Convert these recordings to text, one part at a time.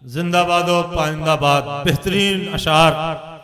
زندہ باد و پائندہ باد بہترین اشعار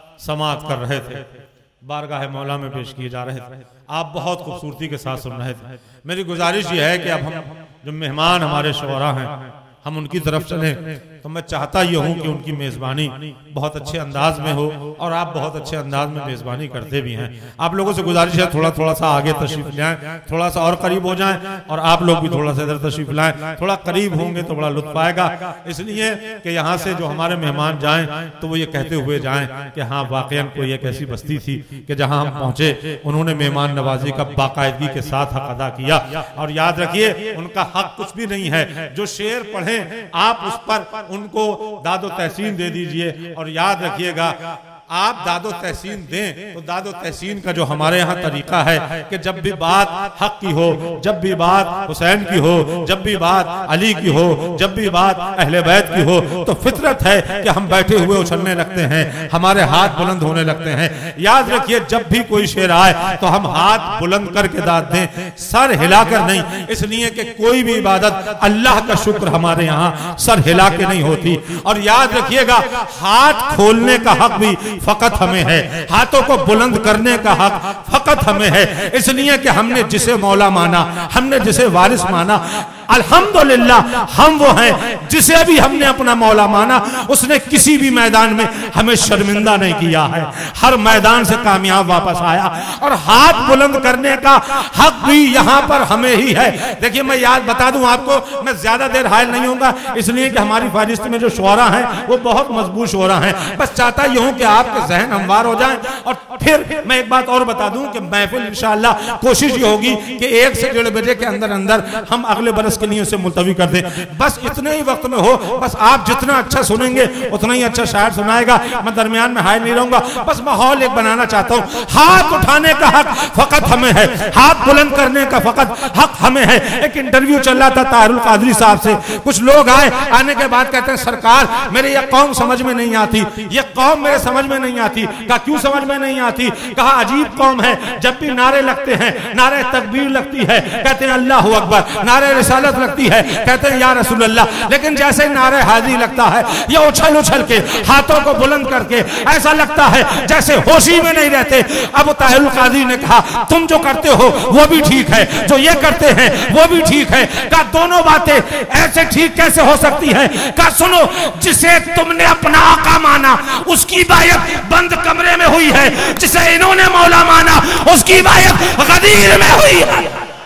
سماعت کر رہے تھے، بارگاہ مولا میں پیش کیے جا رہے تھے، آپ بہت خوبصورتی کے ساتھ سن رہے تھے۔ میری گزارش یہ ہے کہ اب ہم جو مہمان ہمارے شعراء ہیں ہم ان کی طرف چلیں، تو میں چاہتا یہ ہوں کہ ان کی میزبانی بہت اچھے انداز میں ہو، اور آپ بہت اچھے انداز میں میزبانی کرتے بھی ہیں۔ آپ لوگوں سے گزارش ہے تھوڑا سا آگے تشریف لائیں، تھوڑا سا اور قریب ہو جائیں، اور آپ لوگ بھی تھوڑا سا ادھر تشریف لائیں، تھوڑا قریب ہوں گے تو بڑا لطف آئے گا، اس لیے کہ یہاں سے جو ہمارے مہمان جائیں تو وہ یہ کہتے ہوئے جائیں کہ ہاں واقعاً کوئی ایک ایسی بستی تھی کہ جہاں ہم پہنچے انہوں نے مہمان نوازی کا باقاعدگی کے ساتھ حق ادا کیا۔ اور یاد رکھیے ان کا حق کچھ بھی نہیں ہے، جو شعر پڑھیں آپ اس پر ان کو داد و تحسین دے دیجئے، اور یاد رکھیے گا آپ داد و تحسین دیں تو داد و تحسین کا جو ہمارے ہاں طریقہ ہے کہ جب بھی بات حق کی ہو، جب بھی بات حسین کی ہو، جب بھی بات علی کی ہو، جب بھی بات اہل بیت کی ہو، تو فطرت ہے کہ ہم بیٹھے ہوئے اچھلنے لگتے ہیں، ہمارے ہاتھ بلند ہونے لگتے ہیں۔ یاد رکھیے جب بھی کوئی شعر آئے تو ہم ہاتھ بلند کر کے داد دیں، سر ہلا کر نہیں، اس لیے کہ کوئی بھی عبادت اللہ کا شکر ہمارے یہاں سر ہلا کے نہیں ہوتی۔ اور یاد رکھیے گا ہاتھ کھولنے کا حق بھی فقط ہمیں ہے، ہاتھوں کو بلند کرنے کا حق فقط ہمیں ہے، اس لیے کہ ہم نے جسے مولا مانا، ہم نے جسے وارث مانا، الحمدللہ ہم وہ ہیں جسے بھی ہم نے اپنا مولا مانا، اس نے کسی بھی میدان میں ہمیں شرمندہ نہیں کیا ہے، ہر میدان سے کامیاب واپس آیا، اور ہاتھ بلند کرنے کا حق بھی یہاں پر ہمیں ہی ہے۔ دیکھیے میں یاد بتا دوں آپ کو، میں زیادہ دیر حائل نہیں ہوں گا اس لیے کہ ہماری فہرست میں جو شعراء ہیں وہ بہت مضبوط شعراء ہیں، بس چاہتا یہ ہوں کہ آپ کے ذہن ہموار ہو جائیں۔ اور پھر میں ایک بات اور بتا دوں کہ محفل انشاءاللہ کوشش یہ ہوگی کہ 1 سے 1.5 بجے کے اندر ہم اگلے برس کے لیے اسے ملتوی کر دیں، بس اتنے ہی وقت میں ہو، بس آپ جتنا اچھا سنیں گے اتنا ہی اچھا شاعر سنائے گا، میں درمیان میں حائل نہیں رہوں گا، بس ماحول ایک بنانا چاہتا ہوں۔ ہاتھ اٹھانے کا حق فقط ہمیں ہے، ہاتھ بلند کرنے کا فقط حق ہمیں ہے۔ ایک انٹرویو چل رہا تھا طاہر القادری صاحب سے، کچھ لوگ آنے کے بعد کہتے ہیں سرکار میرے یہ قوم سمجھ میں نہیں آتی، یہ قوم میرے سمجھ میں نہیں آتی۔ کہا کیوں سمجھ میں نہیں آتی؟ کہا عجیب قوم ہے، جب بھی نعرے لگتے ہیں، نعرہ تکبیر لگتی ہے کہتے ہیں اللہ اکبر، نعرہ رسالت لگتی ہے کہتے ہیں یا رسول اللہ، لیکن جیسے نعرہ حاضری لگتا ہے یہ اچھل کے ہاتھوں کو بلند کر کے ایسا لگتا ہے جیسے ہوشی میں نہیں رہتے۔ اب طاہر القادری نے کہا تم جو کرتے ہو وہ بھی ٹھیک ہے، جو یہ کرتے ہیں وہ بھی ٹھیک ہے۔ کہا دونوں باتیں ایسے ٹھیک کیسے ہو سکتی ہیں؟ کہا سنو، جسے تم نے اپنا آقا مانا اس کی بایت بند کمرے میں ہوئی ہے، جسے انہوں نے مولا مانا اس کی بایت غدیر میں ہوئی ہے۔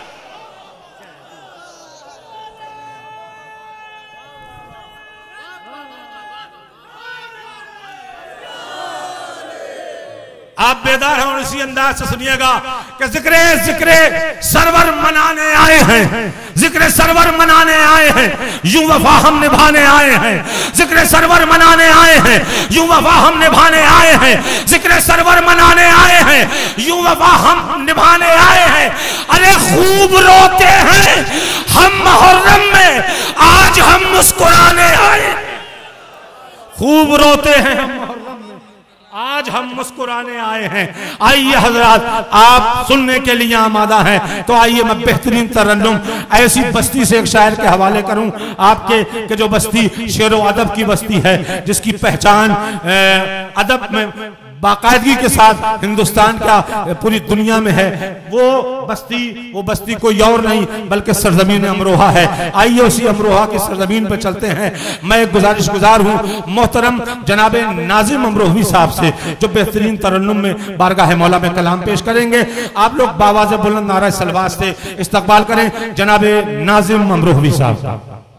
آپ بیدار ہیں اور اسی انداز سے سنیے گا کہ ذکر سرور منانے آئے ہیں، ذکر سرور منانے آئے ہیں، یوں وفا ہم نبھانے آئے ہیں، ذکر سرور منانے آئے ہیں، یوں وفا ہم نبھانے آئے ہیں، ذکر سرور منانے آئے ہیں، یوں وفا ہم نبھانے آئے ہیں۔ ارے خوب روتے ہیں ہم محرم میں، آج ہم مسکرانے آئے ہیں۔ خوب روتے ہیں ہم محرم میں، آج ہم مسکرانے آئے ہیں۔ آئیے حضرات آپ سننے کے لیے آمادہ ہیں تو آئیے میں بہترین ترنم ایسی بستی سے ایک شاعر کے حوالے کروں آپ کے کہ جو بستی شعر و ادب کی بستی ہے، جس کی پہچان ادب میں باقاعدگی کے ساتھ ہندوستان کا پوری دنیا میں ہے۔ وہ بستی کوئی اور نہیں بلکہ سرزمین امروہہ ہے۔ آئیے اسی امروہہ کی سرزمین پہ چلتے ہیں۔ میں ایک گزارش گزار ہوں محترم جناب ناظم امروہوی صاحب سے جو بہترین ترنم میں بارگاہ مولا میں کلام پیش کریں گے۔ آپ لوگ باواز بلند نعرہ سلوات سے استقبال کریں جناب ناظم امروہوی صاحب۔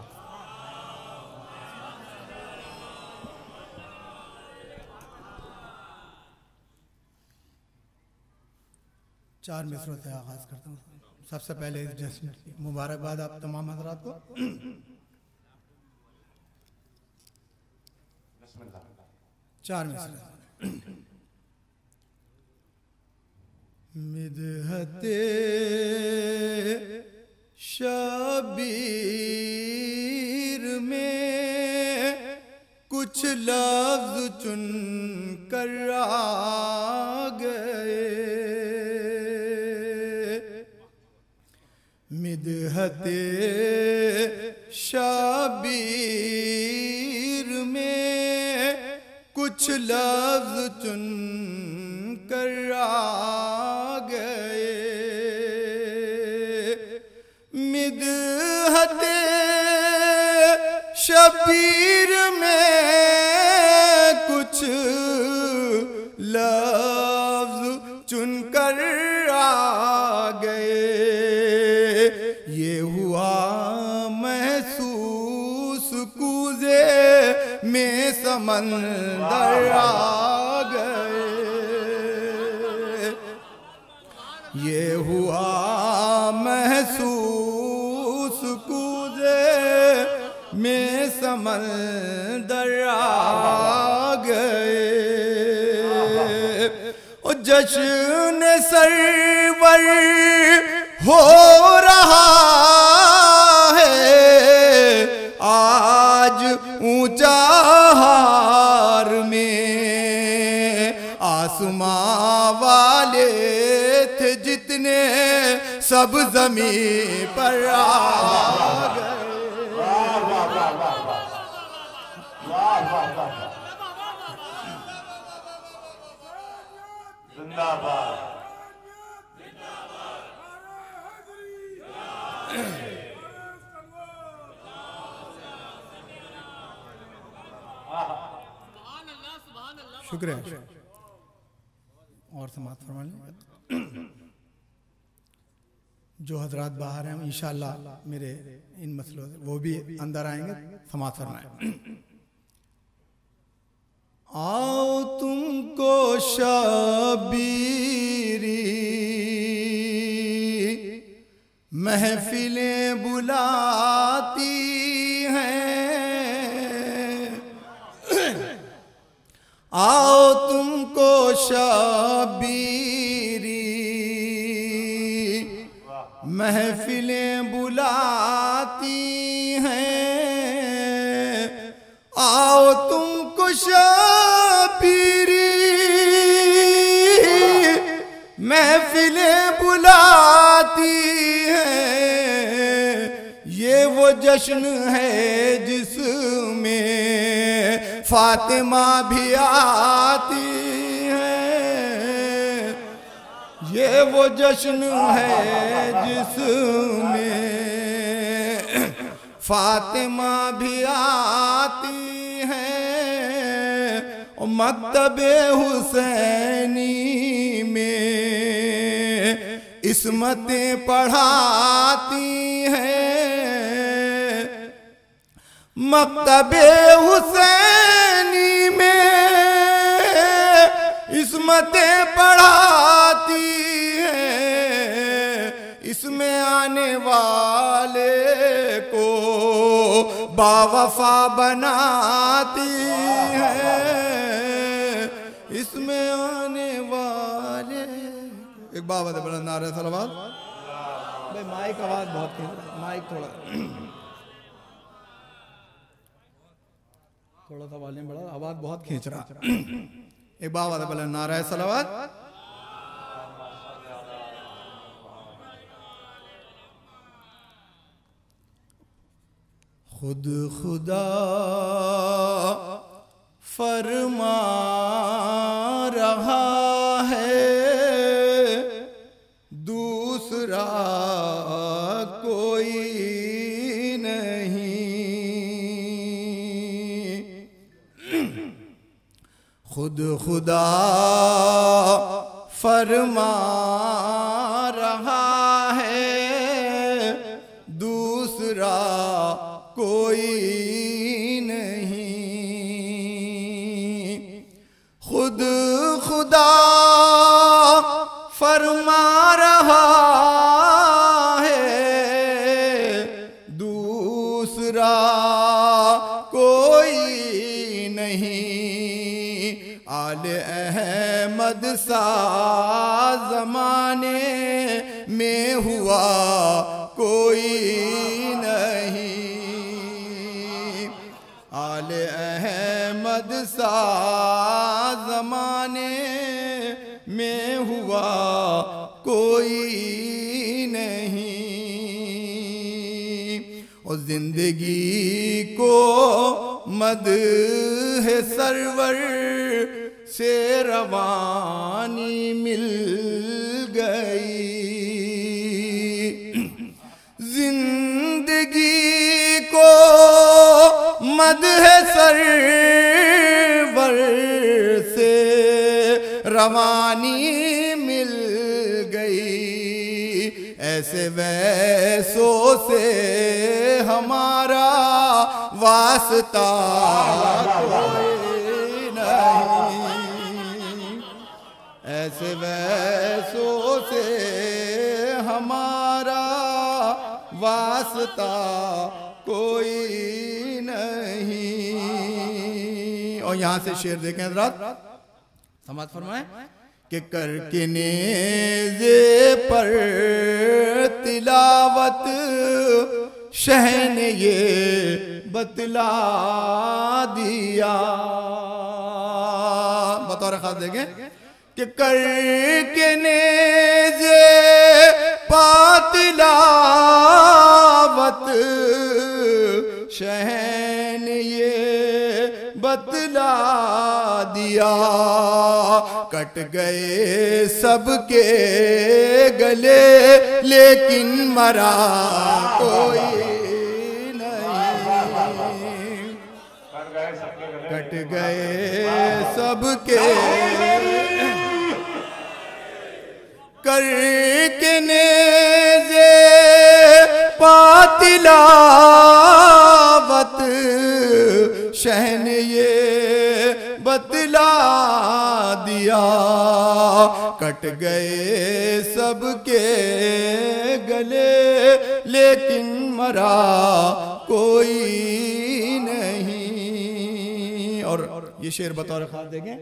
چار مصروں سے آغاز کرتا ہوں۔ سب سے پہلے مبارکباد آپ تمام حضرات کو۔ چار مصرے۔ مدحت شبیر میں کچھ لفظ چن کر آ گئے، مدحت شبیر کچھ لفظ چن کر آ گئے مدحت شبیر میں کچھ لفظ چن کر آ گئے یہ ہوا محسوس کوزے میں سمندر آ گئے یہ ہوا محسوس کوزے میں سمندر آ گئے اور جشن سرور ہو رہا ہے آج اونچا ہار میں آسماں والے تھے جتنے سب زمین پر آ گئے زندہ باد شکریہ اور سماعت فرما لیں جو حضرات باہر ہیں انشاءاللہ میرے ان مسئلوں سے وہ بھی اندر آئیں گے سماعت فرمائیں آؤ تم کو شبیری محفلیں بلاتی ہیں آؤ تم کو شبیری محفلیں بلاتی ہیں آؤ تم کو شبیری محفلیں بلاتی ہیں یہ وہ جشن ہے جس میں فاطمہ بھی آتی ہیں یہ وہ جشن ہے جس میں فاطمہ بھی آتی ہیں اور مکتب حسینی میں عصمتیں پڑھاتی ہیں مکتب حسینی میں عصمتیں پڑھاتی ہیں اس میں آنے والے کو باوفا بناتی ہیں اس میں آنے والے ایک بابا دے بڑا نعرہ صلوات بھائی مائک آواز بہت مائک تھوڑا سا والیوم بڑھا آواز بہت کھینچ رہا ایک بابا دے بڑا نعرہ صلوات خود خدا فرما رہا ہے دوسرا کوئی نہیں خود خدا فرما رہا ہے دوسرا کوئی نہیں خود خدا فرما رہا ہے دوسرا کوئی نہیں آل احمد سا زمانے میں ہوا کوئی نہیں آل احمد سا زمانے میں ہوا کوئی نہیں اور زندگی کو مدح سرور سے روانی مل گئی، زندگی کو مدح سرور سے روانی مل گئی، ایسے ویسوں سے ہمارا واسطہ کوئی نہیں، ایسے ویسوں سے ہمارا واسطہ کوئی نہیں۔ اور یہاں سے شعر دیکھیں حضرات، سماعت فرمائیں کہ کر کے نیزے پر تلاوت شہ نے یہ بتلا دیا، بطور خاص دیکھیں کہ کر کے نیزے پا تلاوت شہ نے یہ بتلا دیا، کٹ گئے سب کے گلے لیکن مرا کوئی نہیں، کٹ گئے سب کے کر کے نیزے پا تلاوت شہ نے یہ بتلا دیا، کٹ گئے سب کے گلے لیکن مرا کوئی نہیں۔ اور یہ شعر بطور خاص دیکھیں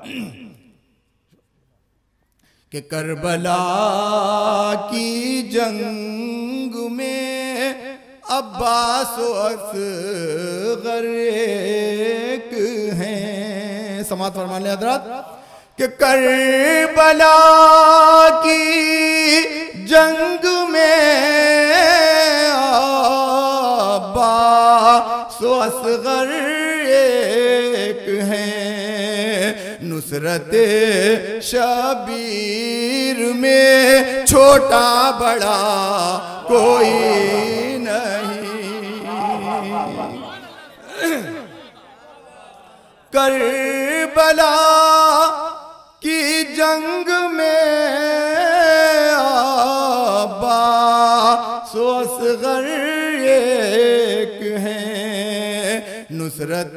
کہ کربلا کی جنگ میں عباس و اصغر ایک ہیں، سماعت فرمان لیں حضرات کہ کربلا کی جنگ میں عباس و اصغر ایک ہیں، نصرت شبیر میں چھوٹا بڑا کوئی نہیں، کربلا کی جنگ میں عباس و اصغر ایک ہیں، نصرت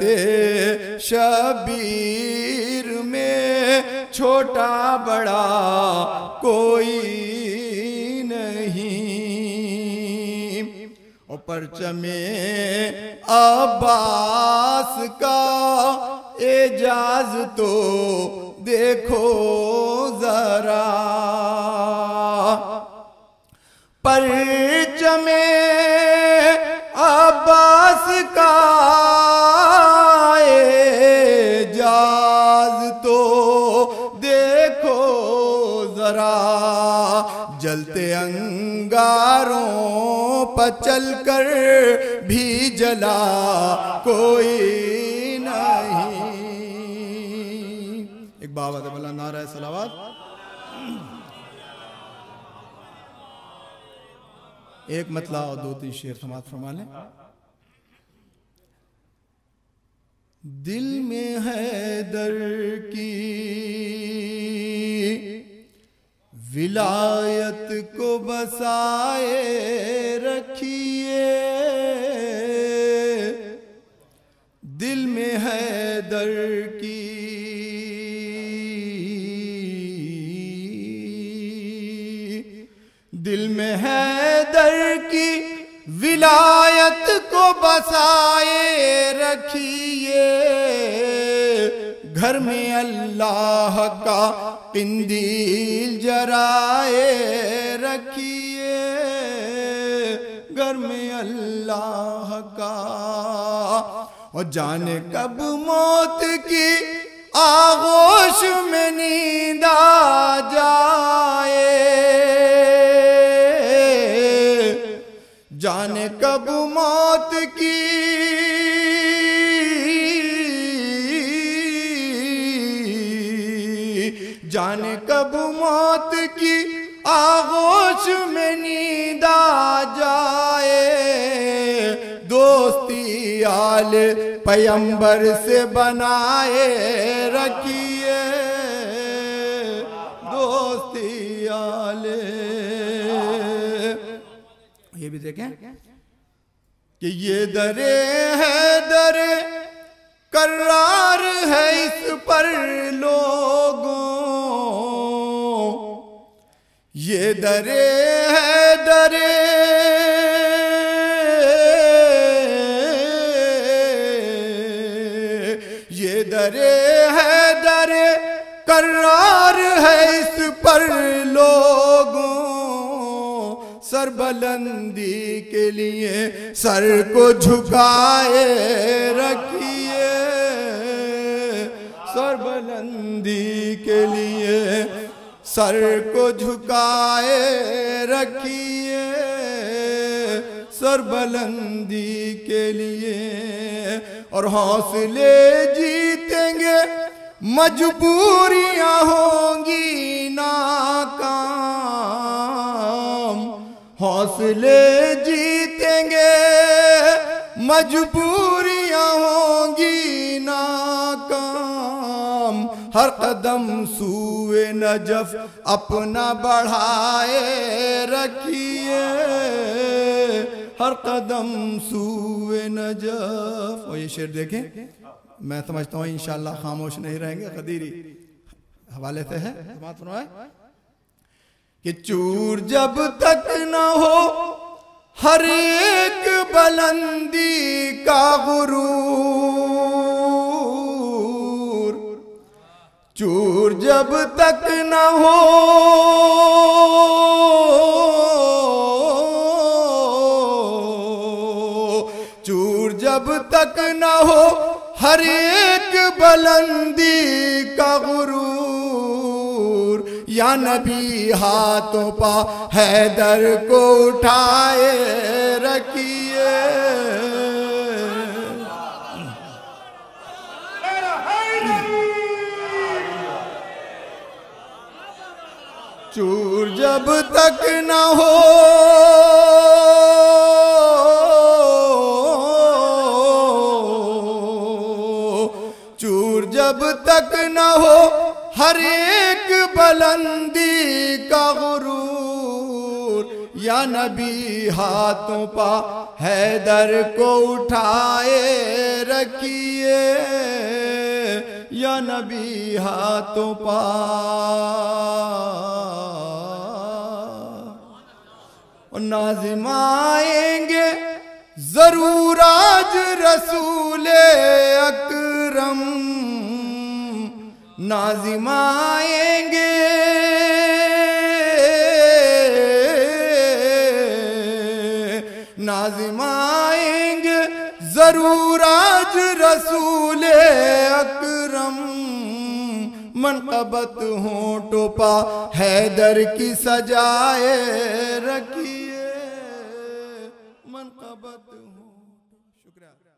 شبیر میں چھوٹا بڑا کوئی نہیں، اور پرچم عباس کا اعجاز تو دیکھو ذرا، پرچم عباس کا اعجاز تو دیکھو ذرا، جلتے انگاروں پر چل کر بھی جلا کوئی نہیں۔ ایک بابت ہے بلا نعرہ صلوات، ایک مطلع اور دو تین شعر سماعت فرما لیں۔ دل میں حیدر کی ولایت کو بسائے رکھیے، دل میں حیدر کی دل میں حیدر کی ولایت کو بسائے رکھیے، گھر میں اللہ کا قندیل جرائے رکھیے، گھر میں اللہ کا، اور جانے کب موت کی آغوش میں نیند آ جائے، جانے کب موت کی جانے کب موت کی آغوش میں نیند آ جائے، دوستی آل پیمبر سے بنائے رکھیے، دوستی آل۔ یہ بھی دیکھیں کہ یہ درے ہے درے قرار ہے اس پر لوگوں، یہ درے ہے درے یہ درے ہے درے قرار ہے اس پر لوگوں، سر بلندی کے لیے سر کو جھکائے رکھیے، سر بلندی کے لیے سر کو جھکائے رکھیے، سر بلندی کے لیے، اور حوصلے جیتیں گے مجبوریاں ہوں گی ناکام، حوصلے جیتیں گے مجبوریاں ہوں گی ناکام، ہر قدم سوئے نجف اپنا بڑھائے رکھیے، ہر قدم سوئے نجف۔ اور یہ شعر دیکھیں، میں سمجھتا ہوں انشاءاللہ خاموش نہیں رہیں گے، قدیری حوالے سے ہے، سماعت فرمائے کہ چور جب تک نہ ہو ہر ایک بلندی کا غرور، چور جب تک نہ ہو چور جب تک نہ ہو ہر ایک بلندی کا غرور، یا نبی ہاتھوں پا حیدر کو اٹھائے رکھیے، چور جب تک نہ ہو چور جب تک نہ ہو ہر ایک بلندی کا غرور، یا نبی ہاتھوں پا حیدر کو اٹھائے رکھیے، یا نبی ہاتھوں پا۔ ناظم آئیں گے ضرور آج رسول اکرم، ناظم آئیں گے ناظم آئیں گے ضرور آج رسول اکرم، منقبت ہونٹوں پا حیدر کی سجائے رکھیے، منقبت ہونٹ۔ شکریہ۔